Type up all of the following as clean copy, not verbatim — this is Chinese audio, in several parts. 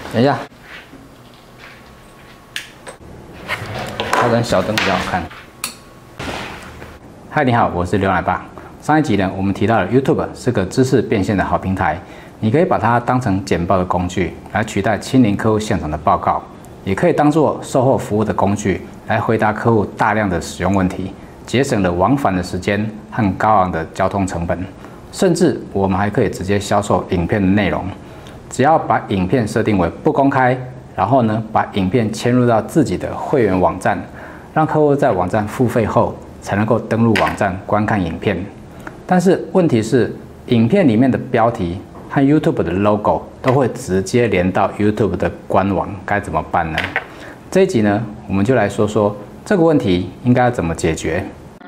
等一下，开灯小灯比较好看。嗨，你好，我是刘奶爸。上一集呢，我们提到了 YouTube 是个知识变现的好平台，你可以把它当成简报的工具，来取代亲临客户现场的报告，也可以当做售后服务的工具，来回答客户大量的使用问题，节省了往返的时间和高昂的交通成本。甚至我们还可以直接销售影片的内容，只要把影片设定为不公开，然后呢，把影片嵌入到自己的会员网站，让客户在网站付费后才能够登录网站观看影片。但是问题是，影片里面的标题和 YouTube 的 logo 都会直接连到 YouTube 的官网，该怎么办呢？这一集呢，我们就来说说这个问题应该要怎么解决。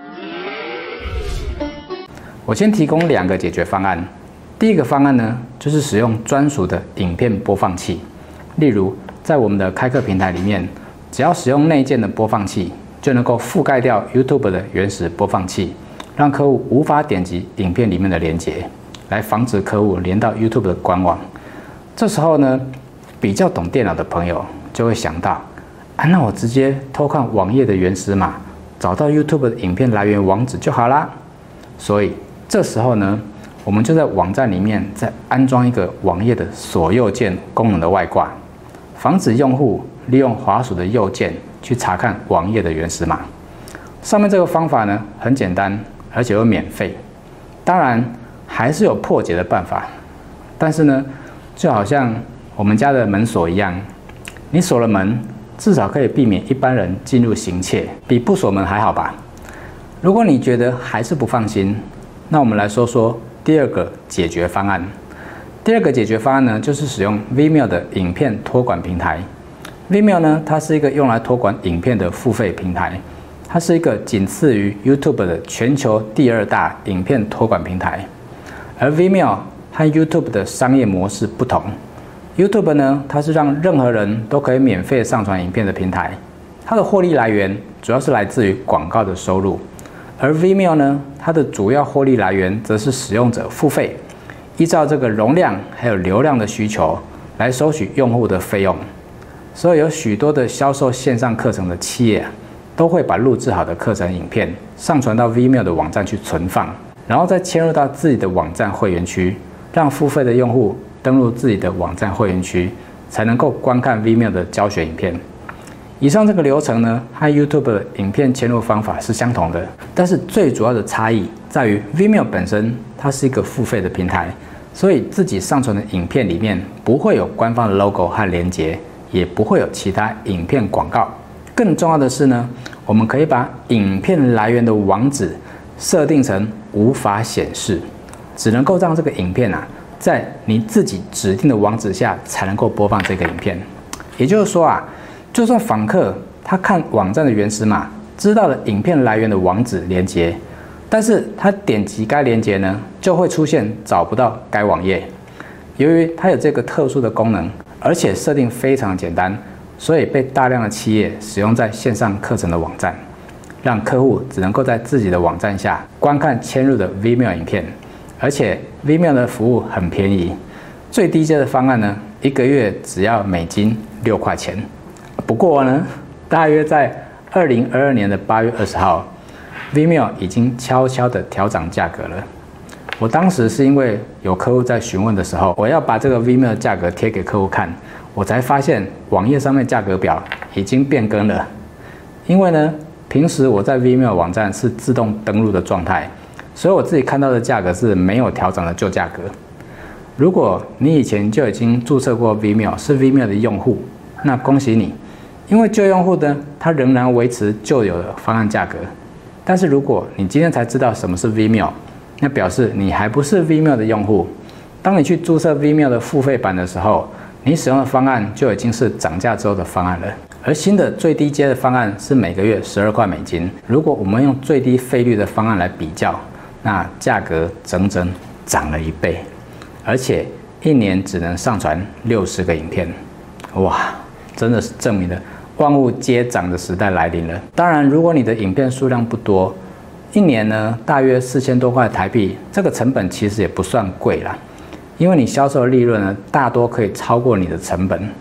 我先提供2个解决方案。第一个方案呢，就是使用专属的影片播放器，例如在我们的开课平台里面，只要使用内建的播放器，就能够覆盖掉 YouTube 的原始播放器，让客户无法点击影片里面的连结，来防止客户连到 YouTube 的官网。这时候呢，比较懂电脑的朋友就会想到，那我直接偷看网页的原始码，找到 YouTube 的影片来源网址就好啦。所以这时候呢，我们就在网站里面再安装一个网页的锁右键功能的外挂，防止用户利用滑鼠的右键去查看网页的原始码。上面这个方法呢，很简单，而且又免费。当然还是有破解的办法，但是呢，就好像我们家的门锁一样，你锁了门，至少可以避免一般人进入行窃，比不锁门还好吧？如果你觉得还是不放心，那我们来说说第2个解决方案。第2个解决方案呢，就是使用 Vimeo 的影片托管平台。Vimeo 呢，它是一个用来托管影片的付费平台，它是一个仅次于 YouTube 的全球第2大影片托管平台。而 Vimeo 和 YouTube 的商业模式不同 ，YouTube 呢，它是让任何人都可以免费上传影片的平台，它的获利来源主要是来自于广告的收入。而 Vimeo 呢，它的主要获利来源则是使用者付费，依照这个容量还有流量的需求来收取用户的费用。所以有许多的销售线上课程的企业都会把录制好的课程影片上传到 Vimeo 的网站去存放，然后再嵌入到自己的网站会员区，让付费的用户登录自己的网站会员区，才能够观看 Vimeo 的教学影片。以上这个流程呢，和 YouTube 的影片嵌入方法是相同的，但是最主要的差异在于 Vimeo 本身它是一个付费的平台，所以自己上传的影片里面不会有官方的 logo 和连结，也不会有其他影片广告。更重要的是呢，我们可以把影片来源的网址设定成无法显示，只能够让这个影片在你自己指定的网址下才能够播放这个影片。也就是说就算访客他看网站的原始码，知道了影片来源的网址连结，但是他点击该连结呢，就会出现找不到该网页。由于它有这个特殊的功能，而且设定非常简单，所以被大量的企业使用在线上课程的网站，让客户只能够在自己的网站下观看嵌入的 Vimeo 影片。而且 Vimeo 的服务很便宜，最低阶的方案呢，1个月只要美金6块钱。不过呢，大约在2022年的8月20号 ，Vimeo 已经悄悄的调涨价格了。我当时是因为有客户在询问的时候，我要把这个 Vimeo 的价格贴给客户看，我才发现网页上面价格表已经变更了。因为呢，平时我在 Vimeo 网站是自动登录的状态，所以我自己看到的价格是没有调整的旧价格。如果你以前就已经注册过 Vimeo， 是 Vimeo 的用户，那恭喜你。因为旧用户呢，他仍然维持旧有的方案价格。但是如果你今天才知道什么是 Vimeo， 那表示你还不是 Vimeo 的用户。当你去注册 Vimeo 的付费版的时候，你使用的方案就已经是涨价之后的方案了。而新的最低阶的方案是每个月12块美金。如果我们用最低费率的方案来比较，那价格整整涨了1倍，而且1年只能上传60个影片。哇，真的是证明了万物皆涨的时代来临了。当然，如果你的影片数量不多，1年呢大约4000多块台币，这个成本其实也不算贵啦。因为你销售的利润呢，大多可以超过你的成本，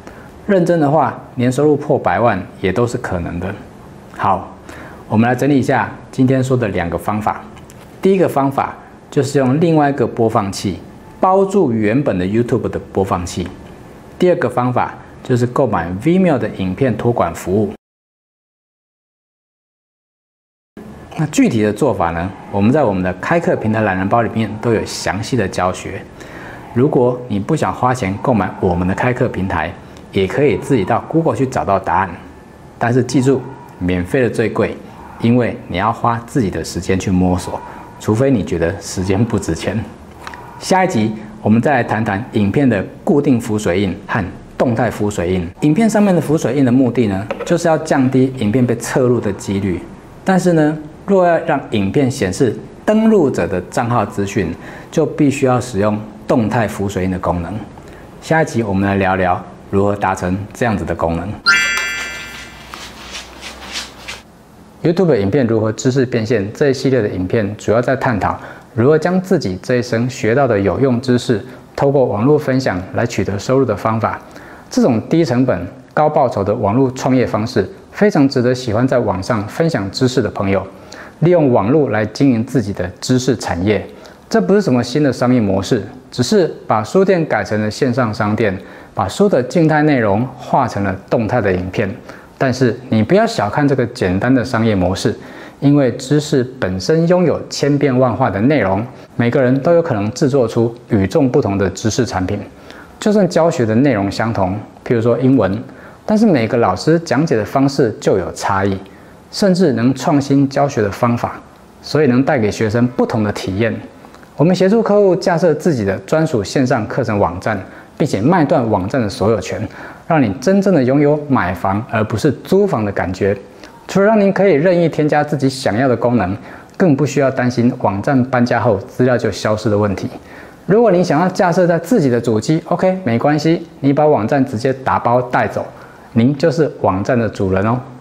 认真的话，年收入破100万也都是可能的。好，我们来整理一下今天说的2个方法。第一个方法就是用另外一个播放器包住原本的 YouTube 的播放器。第二个方法就是购买 Vimeo 的影片托管服务。那具体的做法呢，我们在我们的开课平台懒人包里面都有详细的教学。如果你不想花钱购买我们的开课平台，也可以自己到 Google 去找到答案。但是记住，免费的最贵，因为你要花自己的时间去摸索，除非你觉得时间不值钱。下一集我们再来谈谈影片的固定浮水印和动态浮水印。影片上面的浮水印的目的呢，就是要降低影片被侧录的几率。但是呢，若要让影片显示登录者的账号资讯，就必须要使用动态浮水印的功能。下一集我们来聊聊如何达成这样子的功能。YouTube 影片如何知识变现这一系列的影片，主要在探讨如何将自己这一生学到的有用知识，透过网络分享来取得收入的方法。这种低成本、高报酬的网络创业方式，非常值得喜欢在网上分享知识的朋友。利用网络来经营自己的知识产业，这不是什么新的商业模式，只是把书店改成了线上商店，把书的静态内容化成了动态的影片。但是你不要小看这个简单的商业模式，因为知识本身拥有千变万化的内容，每个人都有可能制作出与众不同的知识产品。就算教学的内容相同，譬如说英文，但是每个老师讲解的方式就有差异，甚至能创新教学的方法，所以能带给学生不同的体验。我们协助客户架设自己的专属线上课程网站，并且卖断网站的所有权，让你真正的拥有买房而不是租房的感觉。除了让您可以任意添加自己想要的功能，更不需要担心网站搬家后资料就消失的问题。如果你想要架设在自己的主机 ，OK， 没关系，你把网站直接打包带走，您就是网站的主人哦。